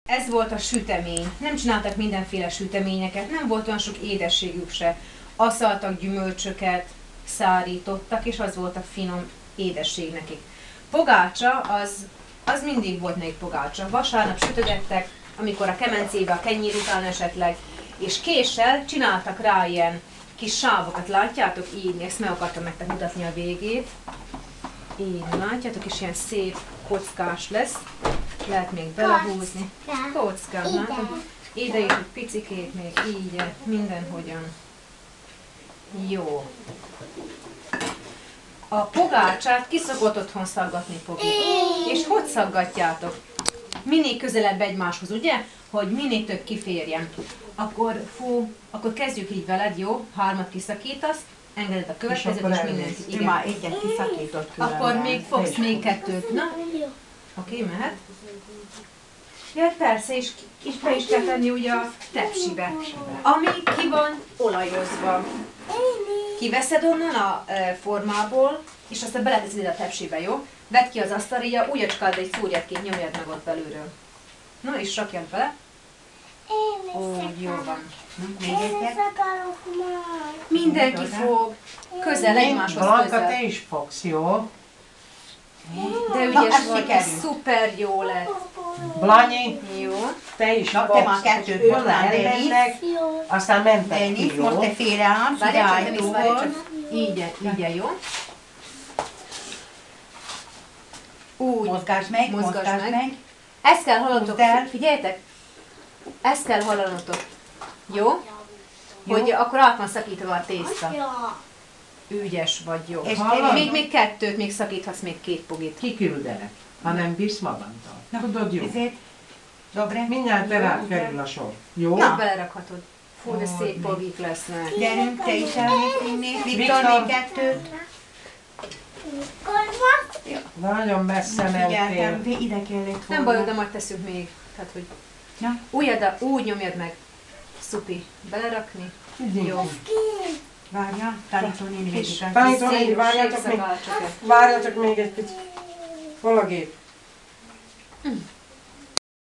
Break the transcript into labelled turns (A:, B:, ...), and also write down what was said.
A: Ez volt a sütemény. Nem csináltak mindenféle süteményeket, nem volt olyan sok édességük se. Aszaltak gyümölcsöket, szárítottak, és az volt a finom édesség nekik. Pogácsa, az mindig volt nekik pogácsa. Vasárnap sütögettek, amikor a kemencébe, a kenyér után esetleg, és késsel csináltak rá ilyen kis sávokat, látjátok? Így, ezt meg akartam nektek mutatni a végét. Így, látjátok, és ilyen szép kockás lesz. Lehet még belehúzni. Kockás, látod? Ide is egy picikét még, így, mindenhogyan. Jó. A pogácsát ki szokott otthon szaggatni, Pogi? És hogy szaggatjátok? Minél közelebb egymáshoz, ugye? Hogy minél több kiférjen. Akkor kezdjük így veled, jó? 3 kiszakítasz, engeded a következőt, és mindenki.
B: Igen. Már egyet kiszakított különben.
A: Akkor még fogsz még 2. Na? Oké, mehet? Ja, persze, és be is kell tenni ugye a tepsibe, ami ki van olajozva. Kiveszed onnan a formából, és aztán beleteszed ide a tepsibe, jó? Vedd ki az asztalra, újacskád egy szúrjatként nyomjad meg ott belülről. Na, és rakjad bele. Úgy, jó van.
B: Még egyet?
A: Mindenki fog. Közel, egymáshoz
C: Blanka,
A: közel.
C: te is fogsz, jó?
A: De ügyes vagy, ez szuper jó lett.
C: Blanyi,
A: Jó.
C: te is
B: Na,
C: fogsz.
B: te már 2
C: Ők
B: hoztál,
C: elmennek, aztán mentek
B: Denis,
C: ki, jó?
B: most te félreállsz, ide
A: Várjál csak, Denis, várjál
B: állítóval.
A: csak. Így, jó? Úgy.
B: Mozgásd meg,
A: Mozgasd
B: mozgásd
A: meg.
B: meg.
A: Ezt kell hallanotok,
B: Húzd el.
A: figyeljetek! Ezt kell hallanotok. Jó? Hogy akkor át van szakítva a tészta. Ügyes vagy, jó.
B: És
A: Még 2, még szakíthatsz még 2 pogit.
C: Kiküldenek, ha nem bízsz magadtal. Tudod, jó?
B: Ezért, dobre.
C: Mindjárt rád kerül a sor. Jó?
A: Na, belerakhatod. Fú, de szép pogik lesznek.
B: Gyerünk, te is elmész, Viktor,
C: Viktor.
B: még 2.
C: Nagyon messze
B: Figyeltem,
C: mentél.
B: ide kellett volna.
A: Nem baj, de majd teszünk még. Tehát, hogy
B: Na.
A: úgy nyomjad meg. Szupi. Belerakni. Jó.
B: Várja, tanítónéni végig.
C: Tanítónéni, várjatok még. Várjatok még egy picit. Hol a gép?